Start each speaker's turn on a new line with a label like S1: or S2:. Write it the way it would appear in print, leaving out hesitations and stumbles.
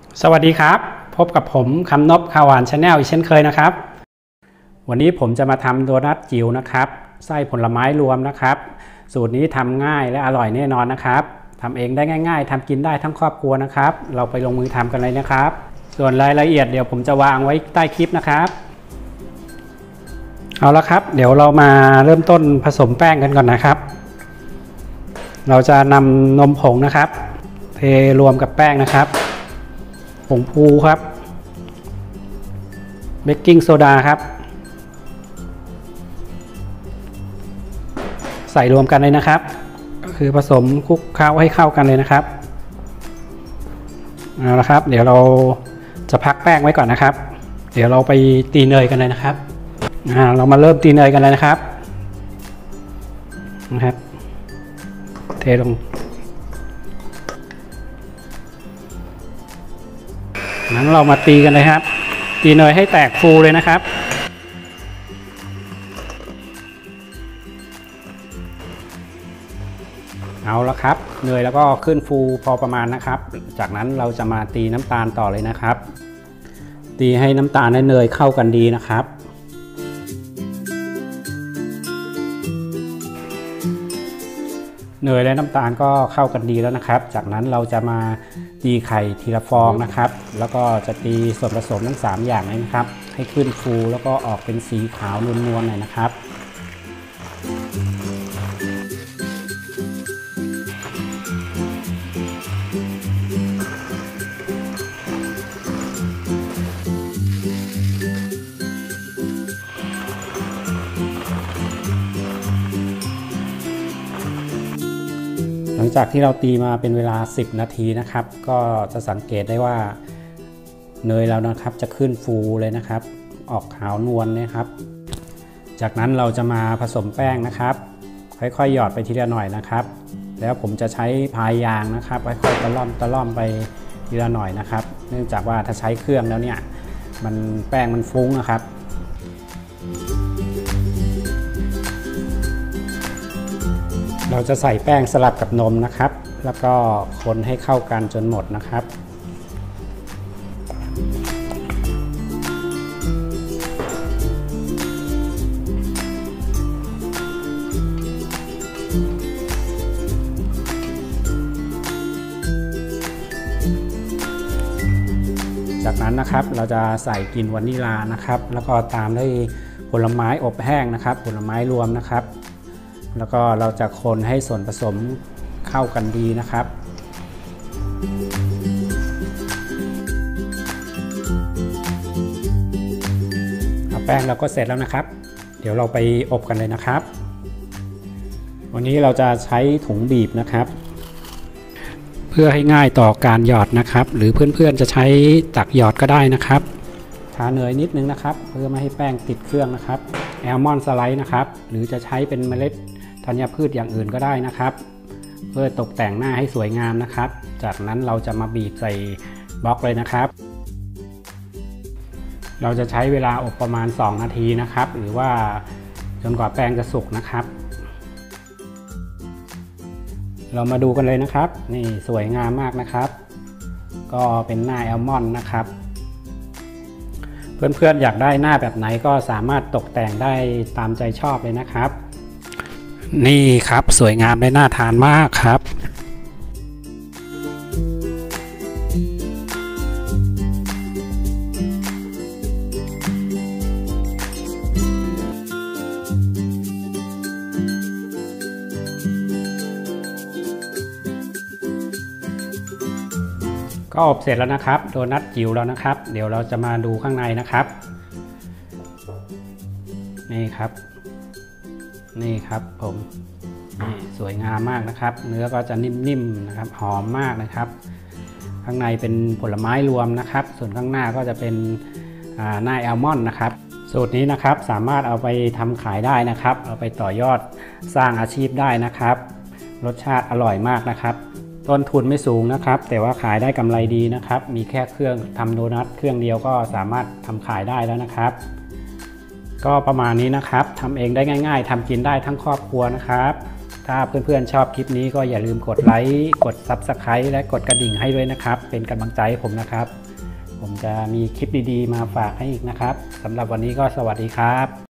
S1: สวัสดีครับพบกับผมคำนพข่าวหวานชาแนลอีกเช่นเคยนะครับวันนี้ผมจะมาทำโดนัทจิ๋วนะครับไส้ผลไม้รวมนะครับสูตรนี้ทำง่ายและอร่อยแน่นอนนะครับทำเองได้ง่ายๆทำกินได้ทั้งครอบครัวนะครับเราไปลงมือทำกันเลยนะครับส่วนรายละเอียดเดี๋ยวผมจะวางไว้ใต้คลิปนะครับเอาละครับเดี๋ยวเรามาเริ่มต้นผสมแป้งกันก่อนนะครับเราจะนำนมผงนะครับเทรวมกับแป้งนะครับผงฟูครับเบกกิ้งโซดาครับใส่รวมกันเลยนะครับก็คือผสมคลุกเคล้าให้เข้ากันเลยนะครับเอาละครับเดี๋ยวเราจะพักแป้งไว้ก่อนนะครับเดี๋ยวเราไปตีเนยกันเลยนะครับเรามาเริ่มตีเนยกันเลยนะครับเทลงงั้นเรามาตีกันเลยครับตีเนยให้แตกฟูเลยนะครับเอาละครับเนยแล้วก็ขึ้นฟูพอประมาณนะครับจากนั้นเราจะมาตีน้ำตาลต่อเลยนะครับตีให้น้ำตาลและเนยเข้ากันดีนะครับเนยและน้ำตาลก็เข้ากันดีแล้วนะครับจากนั้นเราจะมาตีไข่ทีละฟองนะครับแล้วก็จะตีส่วนผสมทั้ง3อย่างนี้นะครับให้ขึ้นฟูแล้วก็ออกเป็นสีขาวนวลๆหน่อยนะครับหลังจากที่เราตีมาเป็นเวลา10นาทีนะครับก็จะสังเกตได้ว่าเนยเรานะครับจะขึ้นฟูเลยนะครับออกขาวนวลนะครับจากนั้นเราจะมาผสมแป้งนะครับค่อยๆหยอดไปทีละหน่อยนะครับแล้วผมจะใช้พายยางนะครับค่อยๆตะล่อมไปทีละหน่อยนะครับเนื่องจากว่าถ้าใช้เครื่องแล้วเนี่ยแป้งมันฟุ้งนะครับเราจะใส่แป้งสลับกับนมนะครับแล้วก็คนให้เข้ากันจนหมดนะครับจากนั้นนะครับเราจะใส่กลิ่นวานิลานะครับแล้วก็ตามด้วยผลไม้อบแห้งนะครับผลไม้รวมนะครับแล้วก็เราจะคนให้ส่วนผสมเข้ากันดีนะครับแป้งเราก็เสร็จแล้วนะครับเดี๋ยวเราไปอบกันเลยนะครับวันนี้เราจะใช้ถุงบีบนะครับเพื่อให้ง่ายต่อการหยอดนะครับหรือเพื่อนๆจะใช้ตักหยอดก็ได้นะครับทาเนยนิดนึงนะครับเพื่อไม่ให้แป้งติดเครื่องนะครับแอลมอนด์สไลด์นะครับหรือจะใช้เป็นเมล็ดธัญพืชอย่างอื่นก็ได้นะครับเพื่อตกแต่งหน้าให้สวยงามนะครับจากนั้นเราจะมาบีบใส่บล็อกเลยนะครับเราจะใช้เวลาอบประมาณ2นาทีนะครับหรือว่าจนกว่าแป้งจะสุกนะครับเรามาดูกันเลยนะครับนี่สวยงามมากนะครับก็เป็นหน้าแอลมอนด์นะครับเพื่อนๆอยากได้หน้าแบบไหนก็สามารถตกแต่งได้ตามใจชอบเลยนะครับนี่ครับสวยงามและน่าทานมากครับก็อบเสร็จแล้วนะครับโดนัทจิ๋วแล้วนะครับเดี๋ยวเราจะมาดูข้างในนะครับนี่ครับผมนี่สวยงามมากนะครับเนื้อก็จะนิ่มๆนะครับหอมมากนะครับข้างในเป็นผลไม้รวมนะครับส่วนข้างหน้าก็จะเป็นหน้าแอลมอนด์นะครับสูตรนี้นะครับสามารถเอาไปทำขายได้นะครับเอาไปต่อยอดสร้างอาชีพได้นะครับรสชาติอร่อยมากนะครับต้นทุนไม่สูงนะครับแต่ว่าขายได้กำไรดีนะครับมีแค่เครื่องทำโดนัทเครื่องเดียวก็สามารถทำขายได้แล้วนะครับก็ประมาณนี้นะครับทำเองได้ง่ายๆทำกินได้ทั้งครอบครัวนะครับถ้าเพื่อนๆชอบคลิปนี้ก็อย่าลืมกดไลค์กด Subscribe และกดกระดิ่งให้ด้วยนะครับเป็นกำลังใจให้ผมนะครับผมจะมีคลิปดีๆมาฝากให้อีกนะครับสำหรับวันนี้ก็สวัสดีครับ